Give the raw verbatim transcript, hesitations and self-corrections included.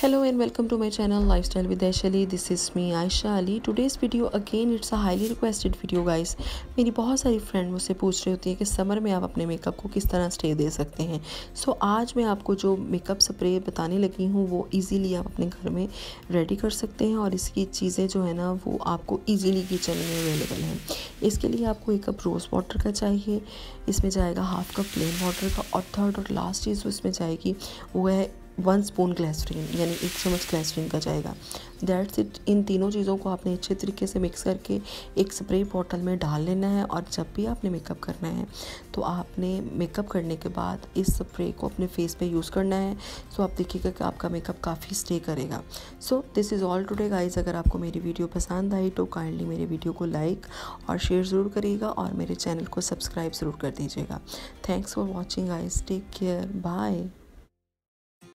Hello and welcome to my channel Lifestyle with Aisha Ali. This is me Aisha Ali. Today's video again it's a highly requested video guys. मेरी बहुत सारी friend मुझसे पूछ रही होती है कि समर में आप अपने मेकअप को किस तरह स्टे दे सकते हैं. सो so, आज मैं आपको जो मेकअप स्प्रे बताने लगी हूँ वो इजीली आप अपने घर में रेडी कर सकते हैं और इसकी चीज़ें जो है ना वो आपको इजीली किचन में अवेलेबल हैं. इसके लिए आपको एक कप रोज़ वाटर का चाहिए, इसमें जाएगा हाफ कप प्लेन वाटर का, और थर्ड और लास्ट चीज़ उसमें जाएगी वो है वन स्पून ग्लिसरीन, यानी एक चम्मच ग्लिसरीन का जाएगा. That's it. इन तीनों चीज़ों को आपने अच्छे तरीके से मिक्स करके एक स्प्रे बॉटल में डाल लेना है. और जब भी आपने मेकअप करना है तो आपने मेकअप करने के बाद इस स्प्रे को अपने फेस पे यूज़ करना है. सो आप देखिएगा कि आपका मेकअप काफ़ी स्टे करेगा. So this is all today guys. अगर आपको मेरी वीडियो पसंद आई तो काइंडली मेरे वीडियो को लाइक और शेयर ज़रूर करिएगा और मेरे चैनल को सब्सक्राइब ज़रूर कर दीजिएगा. Thanks for watching guys. Take care. Bye.